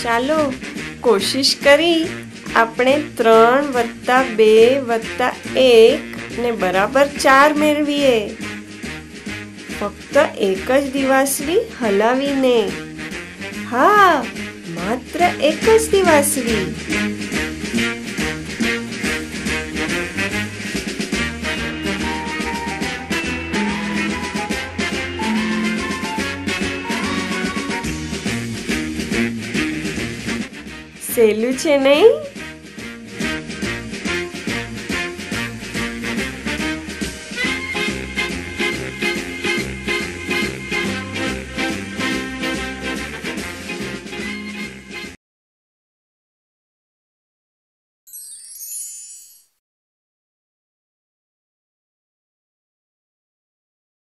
ચાલો કોશિશ કરી આપણે 3 + 2 + 1 ને બરાબર 4 મેળવીએ, ફક્ત એક જ દિવાસળી હલાવીને. હા, માત્ર એક જ દિવાસળી. સહેલું છે નહીં?